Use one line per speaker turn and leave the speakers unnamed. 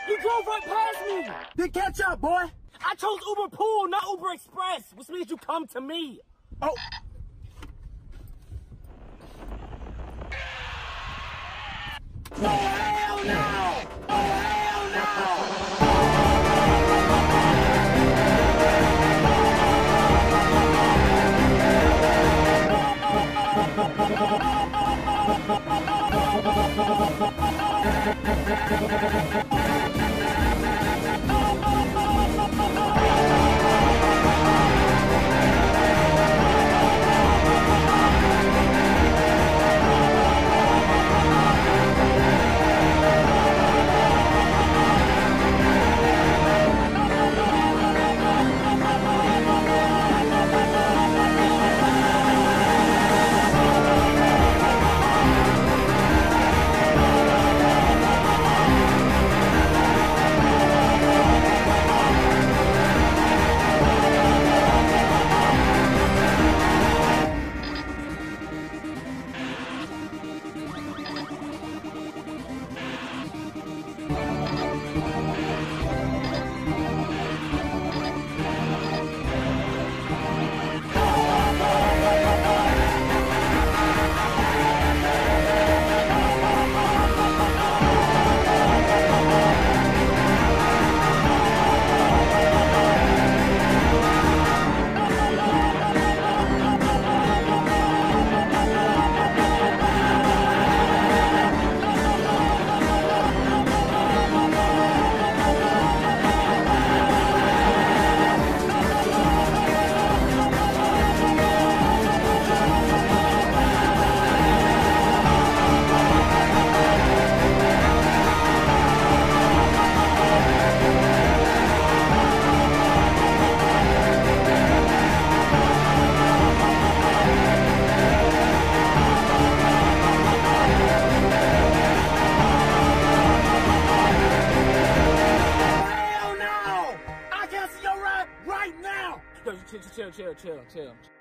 You drove right past me!
Then catch up, boy!
I chose Uber Pool, not Uber Express, which means you come to me.
Oh! Oh, hell no! Oh, hell no! Yo, chill.